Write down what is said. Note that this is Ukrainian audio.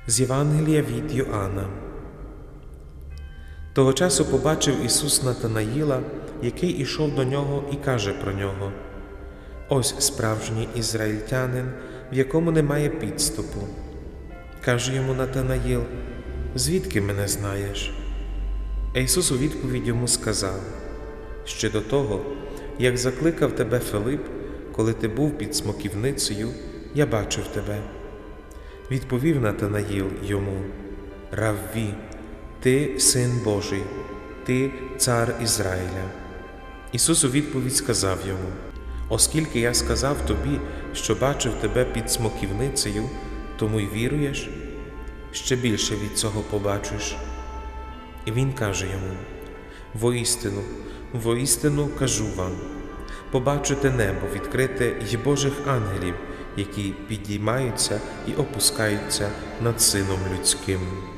З Євангелія від Йоанна. Того часу побачив Ісус Натанаїла, який ішов до нього, і каже про нього: «Ось справжній ізраїльтянин, в якому немає підступу». Каже йому Натанаїл: «Звідки мене знаєш?» А Ісус у відповідь йому сказав: «Ще до того, як закликав тебе Филип, коли ти був під смоківницею, я бачив тебе». Відповів Натанаїл йому: «Равві, ти Син Божий, ти Цар Ізраїля». Ісус у відповідь сказав йому: «Оскільки я сказав тобі, що бачив тебе під смоківницею, тому й віруєш? Ще більше від цього побачиш». І він каже йому: воістину кажу вам, побачите небо відкрите й Божих ангелів, які підіймаються і опускаються над Сином Людським».